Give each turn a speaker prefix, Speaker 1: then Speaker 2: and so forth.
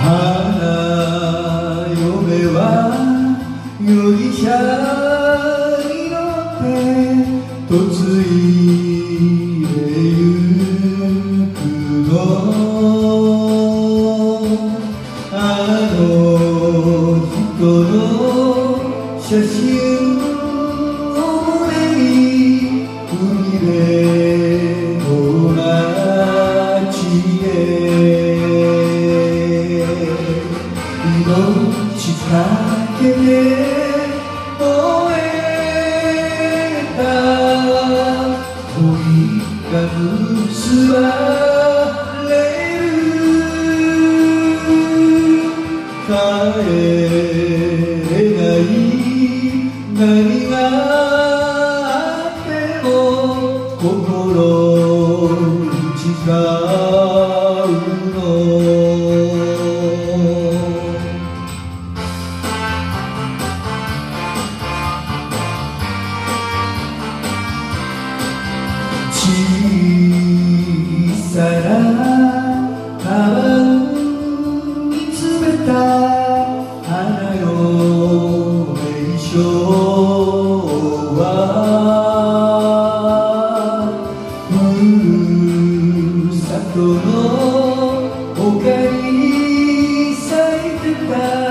Speaker 1: 花嫁は容疑者に乗って嫁いでゆくの。あの人の写真を胸に海辺の街へ命かけて燃えた恋が結ばれる。帰れない何があっても心違うの。小さなカバンに詰めた花嫁衣装はふるさとの丘に咲いてた